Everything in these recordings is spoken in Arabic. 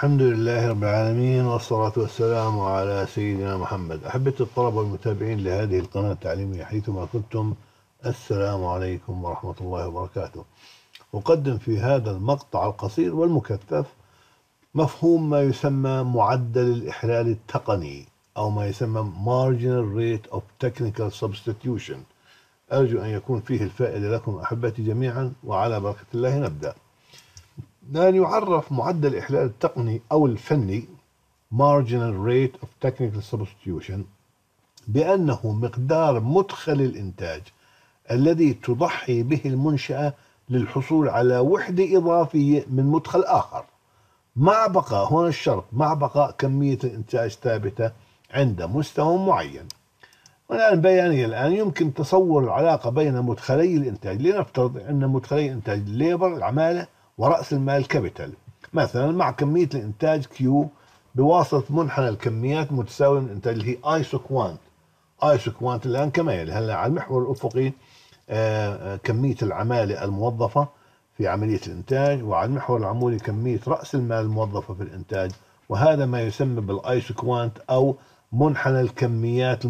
الحمد لله رب العالمين، والصلاة والسلام على سيدنا محمد. أحبة الطلبة والمتابعين لهذه القناة التعليمية حيثما كنتم، السلام عليكم ورحمة الله وبركاته. أقدم في هذا المقطع القصير والمكثف مفهوم ما يسمى معدل الإحلال التقني، أو ما يسمى Marginal Rate of Technical Substitution. أرجو أن يكون فيه الفائدة لكم أحبتي جميعا، وعلى بركة الله نبدأ. لأن يعرف معدل الإحلال التقني أو الفني Marginal Rate of Technical Substitution بأنه مقدار مدخل الإنتاج الذي تضحي به المنشأة للحصول على وحدة إضافية من مدخل آخر، مع بقاء، هنا الشرط، مع بقاء كمية الإنتاج ثابتة عند مستوى معين. والآن بيانيا الآن يمكن تصور العلاقة بين مدخلي الإنتاج. لنفترض أن مدخلي الإنتاج الليبر العمالة ورأس المال كابيتال، مثلا مع كمية الإنتاج كيو بواسطة منحنى الكميات متساوية من الإنتاج اللي هي ايسوكوانت. ايسوكوانت الآن كما يلي. هلا على المحور الأفقي كمية العمالة الموظفة في عملية الإنتاج، وعلى المحور العمودي كمية رأس المال الموظفة في الإنتاج، وهذا ما يسمى بالايسوكوانت أو منحنى الكميات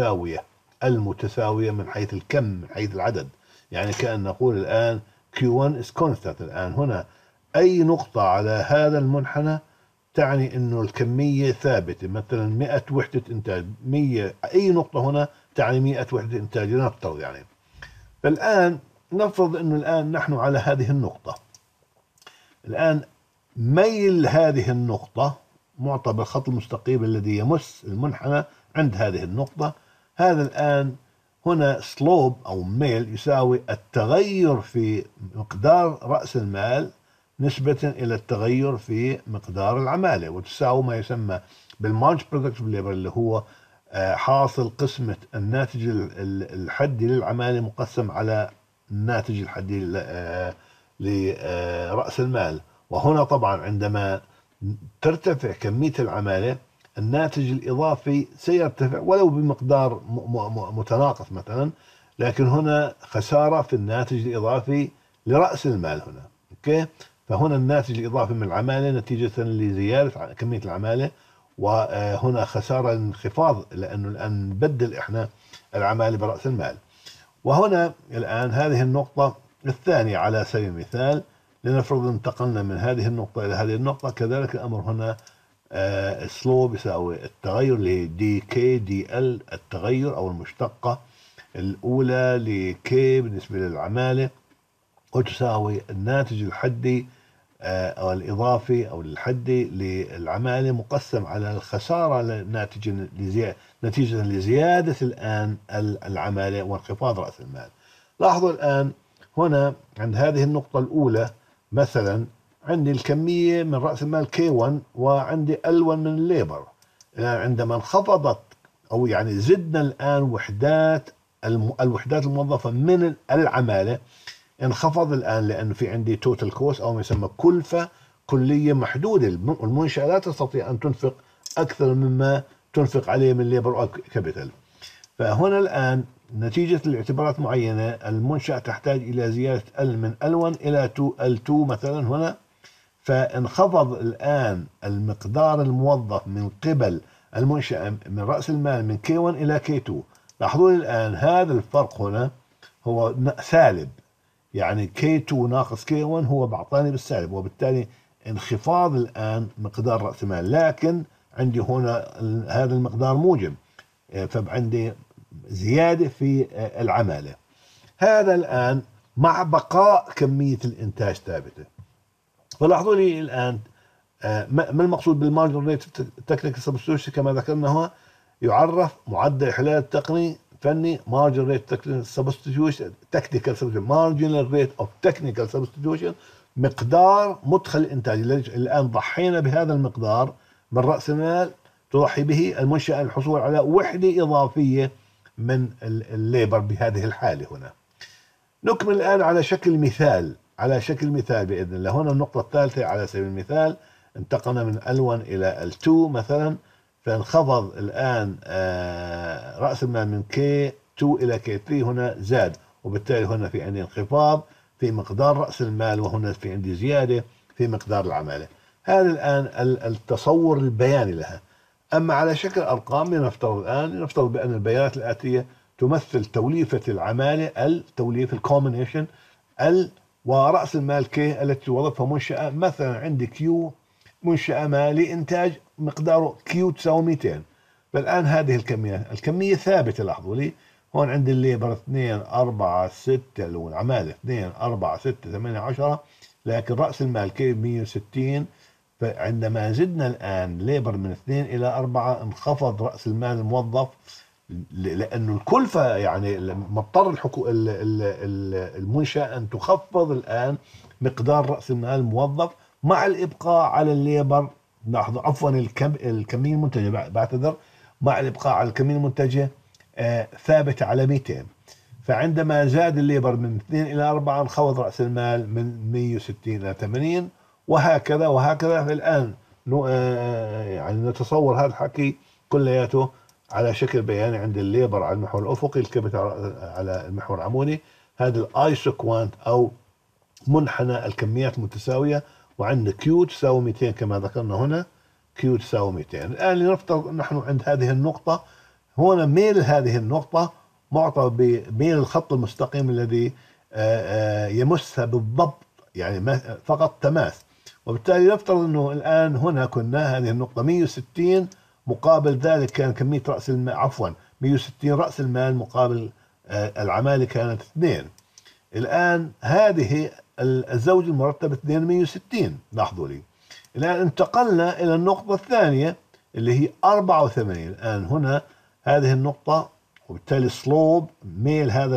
المتساوية من حيث الكم، من حيث العدد. يعني كأن نقول الآن Q1 is constant. الآن هنا أي نقطة على هذا المنحنى تعني أنه الكمية ثابتة، مثلا 100 وحدة إنتاج، 100، أي نقطة هنا تعني 100 وحدة إنتاج لنفترض. يعني فالآن نفرض أنه الآن نحن على هذه النقطة. الآن ميل هذه النقطة معطى بالخط المستقيم الذي يمس المنحنى عند هذه النقطة. هذا الآن هنا سلوب أو ميل يساوي التغير في مقدار رأس المال نسبة إلى التغير في مقدار العمالة، وتساوي ما يسمى بالمارج برودكتيف ليبر، اللي هو حاصل قسمة الناتج الحدي للعمالة مقسم على الناتج الحدي لرأس المال. وهنا طبعا عندما ترتفع كمية العمالة الناتج الإضافي سيرتفع ولو بمقدار متناقص مثلا، لكن هنا خسارة في الناتج الإضافي لرأس المال هنا. أوكي، فهنا الناتج الإضافي من العمالة نتيجة لزيادة كمية العمالة، وهنا خسارة انخفاض، لأنه الآن نبدل إحنا العمالة برأس المال. وهنا الآن هذه النقطة الثانية على سبيل المثال، لنفرض انتقلنا من هذه النقطة إلى هذه النقطة، كذلك الأمر هنا سلوب يساوي التغير اللي دي كي دي ال، التغير أو المشتقة الأولى لكي بالنسبة للعمالة، وتساوي الناتج الحدي أو الإضافي أو الحدي للعمالة مقسم على الخسارة نتيجة لزيادة الآن العمالة وانخفاض رأس المال. لاحظوا الآن هنا عند هذه النقطة الأولى مثلا عندي الكمية من رأس المال K1 وعندي L1 من الليبر. عندما انخفضت أو يعني زدنا الآن الوحدات الموظفة من العمالة، انخفض الآن لأنه في عندي توتال كوست أو ما يسمى كلفة كلية محدودة. المنشأة لا تستطيع أن تنفق أكثر مما تنفق عليه من ليبر أو كابيتال. فهنا الآن نتيجة لاعتبارات معينة المنشأة تحتاج إلى زيادة L من L1 إلى L2 مثلا هنا، فانخفض الآن المقدار الموظف من قبل المنشأة من رأس المال من K1 إلى K2. لاحظوا الآن هذا الفرق هنا هو سالب، يعني K2 ناقص K1 هو بعطاني بالسالب، وبالتالي انخفاض الآن مقدار رأس المال، لكن عندي هنا هذا المقدار موجب، فعندي زيادة في العمالة. هذا الآن مع بقاء كمية الإنتاج ثابتة. فلاحظوا لي الآن ما المقصود بالمارجن ريت تكنيكال سبستيوشن؟ كما ذكرنا هو يعرف معدل الإحلال التقني فني مارجن ريت تكنيكال سبستيوشن، مارجنال ريت اوف تكنيكال سبستيوشن، مقدار مدخل الإنتاج. الآن ضحينا بهذا المقدار من رأس المال تضحي به المنشأة للحصول على وحدة إضافية من الليبر بهذه الحالة. هنا نكمل الآن على شكل مثال، بإذن الله. هنا النقطة الثالثة على سبيل المثال، انتقلنا من L1 إلى L2 مثلا، فانخفض الآن رأس المال من K2 إلى K3 هنا زاد، وبالتالي هنا في عندي انخفاض في مقدار رأس المال، وهنا في عندي زيادة في مقدار العمالة. هذا الآن التصور البياني لها. أما على شكل أرقام لنفترض بأن البيانات الآتية تمثل توليفة العمالة، التوليف الكومبينيشن ورأس المال كي التي توظفها منشأة. مثلا عندي كيو منشأة ما لإنتاج مقداره كيو تساوي 200. فالآن هذه الكمية ثابتة. لاحظوا لي هون عندي الليبر 2 4 6 العمالة 2 4 6 8 10، لكن رأس المال كي 160. فعندما زدنا الآن ليبر من 2 إلى 4 انخفض رأس المال الموظف، لأنه الكلفة يعني مضطر المنشأة أن تخفض الآن مقدار رأس المال الموظف مع الإبقاء على الليبر. لاحظوا عفوا الكمية المنتجة، بعتذر، مع الإبقاء على الكمية المنتجة ثابتة على 200. فعندما زاد الليبر من 2 إلى 4 انخفض رأس المال من 160 إلى 80، وهكذا وهكذا. فالآن يعني نتصور هذا الحكي كلياته على شكل بياني. عند الليبر على المحور الأفقي، الكبت على المحور العمودي، هذا الايسوكوانت أو منحنى الكميات المتساوية، وعند كيو تساوي 200 كما ذكرنا هنا، كيو تساوي 200. الآن لنفترض نحن عند هذه النقطة، هنا ميل هذه النقطة معطى بميل الخط المستقيم الذي يمسها بالضبط، يعني فقط تماس. وبالتالي نفترض أنه الآن هنا كنا هذه النقطة 160، مقابل ذلك كان كمية رأس المال، عفوا 160 رأس المال مقابل العمالة كانت 2. الآن هذه الزوج المرتب 2 160. لاحظوا لي الآن انتقلنا إلى النقطة الثانية اللي هي 84. الآن هنا هذه النقطة، وبالتالي سلوب ميل هذا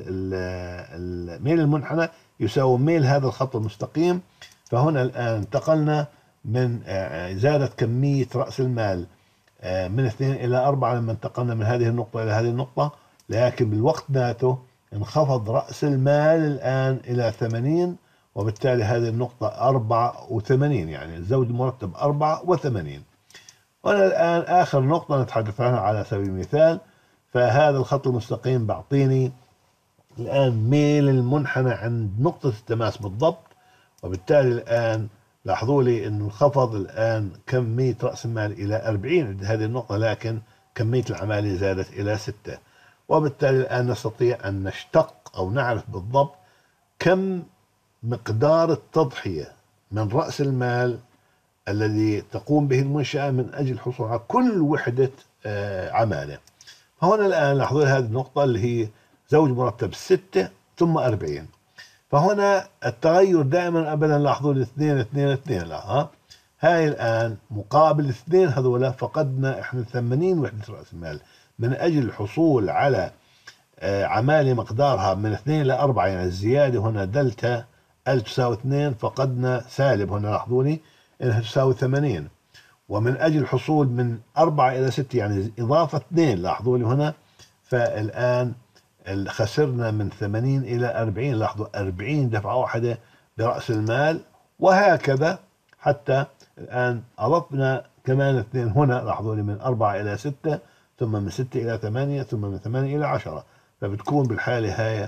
ميل المنحنى يساوي ميل هذا الخط المستقيم. فهنا الآن انتقلنا من زادت كمية رأس المال من 2 إلى 4 لما انتقلنا من هذه النقطة إلى هذه النقطة، لكن بالوقت ذاته انخفض رأس المال الآن إلى 80، وبالتالي هذه النقطة 84، يعني الزوج المرتب 84. وأنا الآن آخر نقطة نتحدث عنها على سبيل المثال، فهذا الخط المستقيم بعطيني الآن ميل المنحنى عند نقطة التماس بالضبط. وبالتالي الآن لاحظوا لي أنه انخفض الآن كمية رأس المال إلى 40 عند هذه النقطة، لكن كمية العمالة زادت إلى 6. وبالتالي الآن نستطيع أن نشتق أو نعرف بالضبط كم مقدار التضحية من رأس المال الذي تقوم به المنشأة من أجل الحصول على كل وحدة عمالة. فهنا الآن لاحظوا هذه النقطة اللي هي زوج مرتب 6 ثم 40. فهنا التغير دائما أبدا لاحظوا 2 2 2. ها هاي الآن مقابل 2 هذولا فقدنا احنا 80 وحدة رأس المال من أجل الحصول على عمالة مقدارها من 2 إلى 4، يعني الزيادة هنا دلتا ال تساوي 2، فقدنا سالب هنا لاحظوا لي انها تساوي 80. ومن أجل الحصول من 4 إلى 6 يعني إضافة 2 لاحظوا لي هنا، فالآن خسرنا من 80 إلى 40. لاحظوا 40 دفعة واحدة برأس المال، وهكذا حتى الآن أضفنا كمان 2 هنا. لاحظوا لي من 4 إلى 6، ثم من 6 إلى 8، ثم من 8 إلى 10. فبتكون بالحالة هاي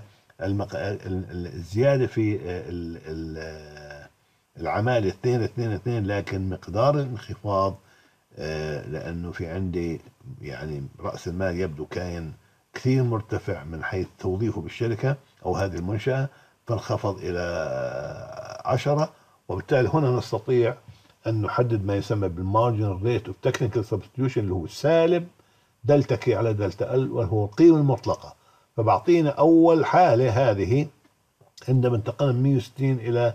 الزيادة في العمالة 2 2 2، لكن مقدار الانخفاض لأنه في عندي يعني رأس المال يبدو كائن كثير مرتفع من حيث توظيفه بالشركة أو هذه المنشأة، فانخفض إلى 10. وبالتالي هنا نستطيع أن نحدد ما يسمى بالمارجنال ريت اوف تكنيكال سبستيوشن، اللي هو سالب دلتا كي على دلتا ال، وهو القيمة المطلقة. فبعطينا أول حالة هذه عندما انتقلنا من 160 إلى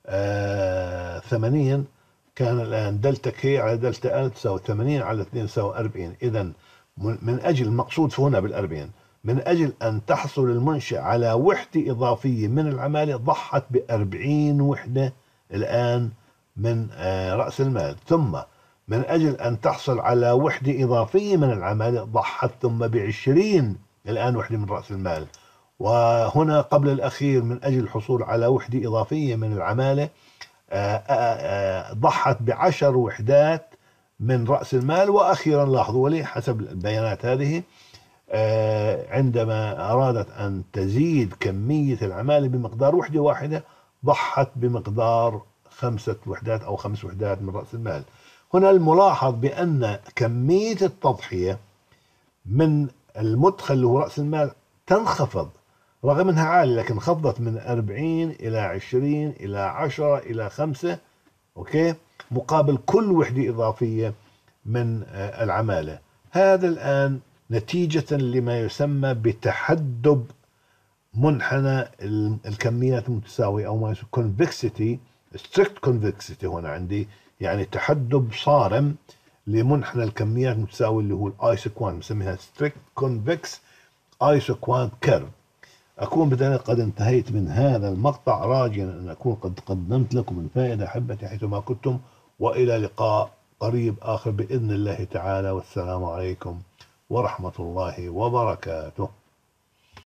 80، كان الآن دلتا كي على دلتا ال تساوي 80 على 2 تساوي 40. إذا من أجل المقصود هنا بال40، من أجل أن تحصل المنشأة على وحدة إضافية من العمالة ضحت ب40 وحدة الآن من رأس المال، ثم من أجل أن تحصل على وحدة إضافية من العمالة ضحت ثم ب20 الآن وحدة من رأس المال. وهنا قبل الأخير من أجل الحصول على وحدة إضافية من العمالة ضحت ب10 وحدات من رأس المال. وأخيرا لاحظوا لي حسب البيانات هذه عندما أرادت أن تزيد كمية العمالة بمقدار وحدة واحدة ضحت بمقدار 5 وحدات أو 5 وحدات من رأس المال. هنا الملاحظ بأن كمية التضحية من المدخل اللي هو رأس المال تنخفض، رغم أنها عالية لكن انخفضت من 40 إلى 20 إلى 10 إلى 5، أوكي، مقابل كل وحدة إضافية من العمالة. هذا الآن نتيجة لما يسمى بتحدب منحنى الكميات المتساوية أو ما يسمى convexity، strict convexity هنا عندي، يعني تحدب صارم لمنحنى الكميات المتساوية اللي هو الايسوكوانت، نسميها strict convex isoquant curve. أكون بذلك قد انتهيت من هذا المقطع، راجيا أن أكون قد قدمت لكم الفائدة أحبتي حيثما كنتم، وإلى لقاء قريب آخر بإذن الله تعالى، والسلام عليكم ورحمة الله وبركاته.